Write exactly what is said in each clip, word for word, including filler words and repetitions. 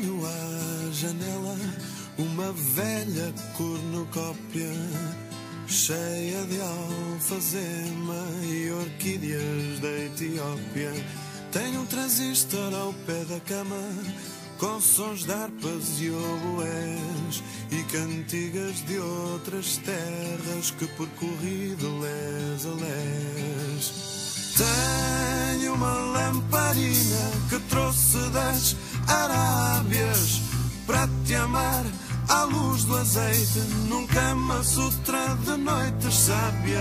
Tenho à janela uma velha cornucópia cheia de alfazema e orquídeas da Etiópia. Tenho um transistor ao pé da cama com sons de harpas e oboés e cantigas de outras terras que percorri de les a les. Tenho uma lamparina que trouxe das Arábias para te amar à luz do azeite num Kama Sutra de noites sábias.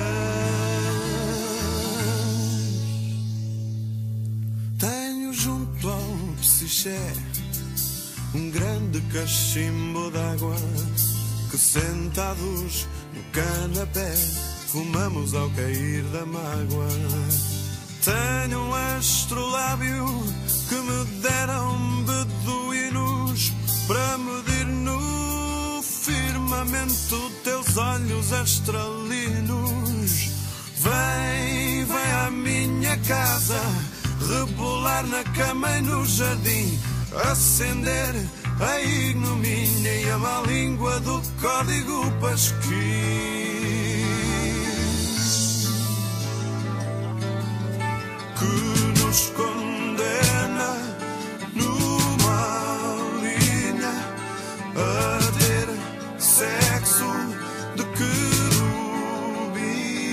Tenho junto ao Psiché um grande cachimbo d'água que sentados no canapé fumamos ao cair da mágoa. Tenho um astrolábio que me deram beduínos para medir no firmamento teus olhos astralinos. Vem, vem à minha casa, rebolar na cama e no jardim, acender a ignomínia e a má língua do código pasquim que nos condena numa linha a ter sexo de querubim.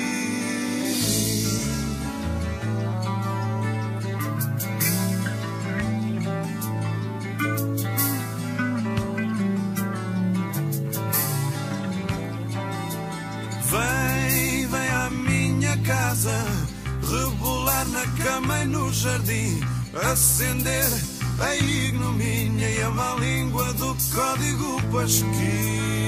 Vem, vem à minha casa, rebolar na cama e no jardim, acender a ignomínia e a má língua do código pasquim.